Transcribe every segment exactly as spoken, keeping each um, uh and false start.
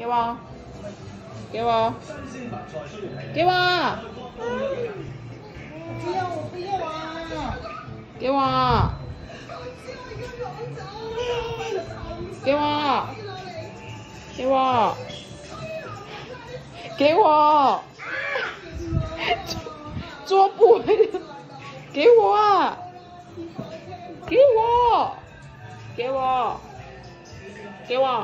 给我，给我，给我！ 不要，我不要啊！ 给我！给我！给我！给我！捉不回来！给我啊！给我！给我！给我！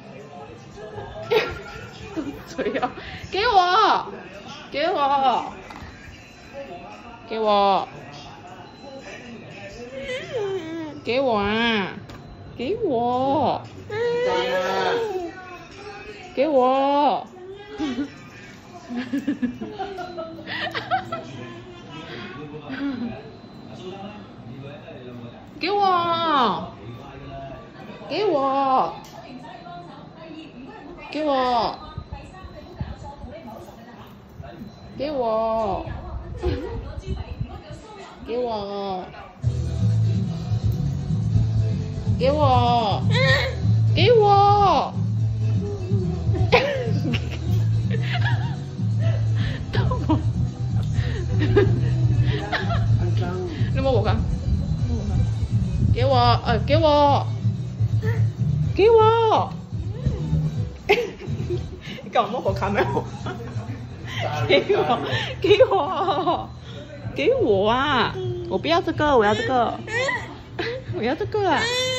嘴啊！给我！给我！给我！给我啊！给我！给我！给我！给我！给我！给我！给我！给我！给我！你摸我看，给我，呃，给我，给我，你干嘛摸我看没有？给我，给我，给我啊！我不要这个，我要这个，我要这个啊！